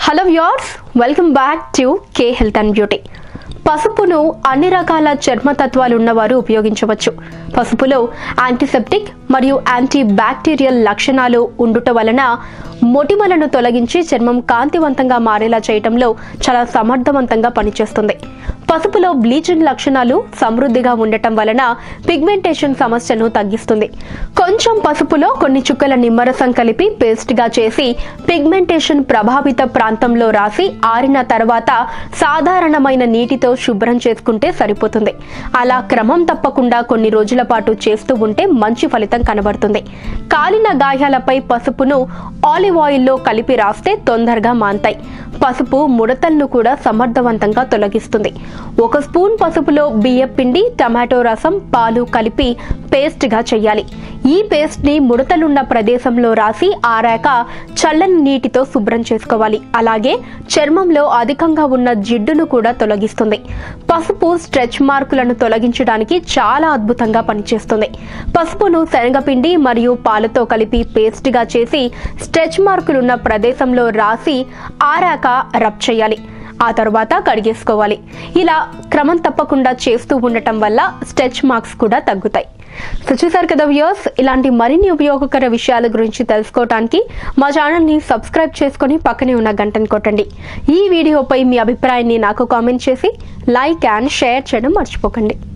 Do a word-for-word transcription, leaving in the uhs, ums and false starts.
Hello viewers, welcome back to K health and beauty. పసుపును అన్ని రకాల చర్మతత్వాలు ఉన్నవారు ఉపయోగించవచ్చు. పసుపులో యాంటీసెప్టిక్ మరియు యాంటీ బ్యాక్టీరియల్ లక్షణాలు ఉండుట వలన మొటిమలను తొలగించి చర్మం కాంతివంతంగా మారేలా చేయటంలో చాలా సమర్థవంతంగా పనిచేస్తుంది. పసుపులో బ్లీచింగ్ లక్షణాలు సమృద్ధిగా ఉండటం వలన పిగ్మెంటేషన్ సమస్యను తగ్గిస్తుంది. కొంచెం పసుపులో కొన్ని చుక్కల నిమ్మరసం కలిపి పేస్ట్ గా చేసి పిగ్మెంటేషన్ ప్రభావిత ప్రాంతంలో రాసి ఆరిన తర్వాత సాధారణమైన నీటితో శుభ్రం చేసుకుంటే సరిపోతుంది. అలా క్రమం తప్పకుండా కొన్ని రోజుల పాటు చేస్తూ ఉంటే మంచి ఫలితం కనబడుతుంది. కాలిన గాయాలపై పసుపును ఆలివ్ ఆయిల్లో కలిపి రాస్తే తొందరగా మాన్తాయి. పసుపు ముడతలను కూడా సమర్థవంతంగా తొలగిస్తుంది. ఒక స్పూన్ పసుపులో బియ్యం పిండి, టమాటో రసం, పాలు కలిపి పేస్ట్ గా చేయాలి. ఈ పేస్ట్ ని ముడతలున్న ప్రదేశంలో రాసి ఆరాక చల్లని నీటితో శుభ్రం చేసుకోవాలి. అలాగే చర్మంలో అధికంగా ఉన్న జిడ్డును కూడా తొలగిస్తుంది. పసుపు స్ట్రెచ్ మార్కులను తొలగించడానికి చాలా అద్భుతంగా పనిచేస్తుంది. పసుపును శనగపిండి మరియు పాలతో కలిపి పేస్ట్ గా చేసి స్ట్రెచ్ మార్కులున్న ప్రదేశంలో రాసి ఆరాక రబ్ చేయాలి. ఆ తర్వాత కడిగేసుకోవాలి. ఇలా క్రమం తప్పకుండా చేస్తూ ఉండటం వల్ల స్ట్రెచ్ మార్క్స్ కూడా తగ్గుతాయి. సో చూసారు కదా వ్యూయర్స్, ఇలాంటి మరిన్ని ఉపయోగకర విషయాల గురించి తెలుసుకోవడానికి మా ఛానల్ ని సబ్స్క్రైబ్ చేసుకుని పక్కనే ఉన్న గంటను కొట్టండి. ఈ వీడియోపై మీ అభిప్రాయాన్ని నాకు కామెంట్ చేసి లైక్ అండ్ షేర్ చేయడం మర్చిపోకండి.